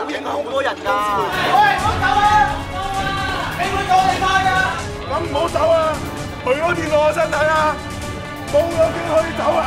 會影響好多人㗎。 喂，唔好走啊！你會攞你翻㗎？ 咁唔好走啊！去咗電我身體啊！冇咗邊可以走啊！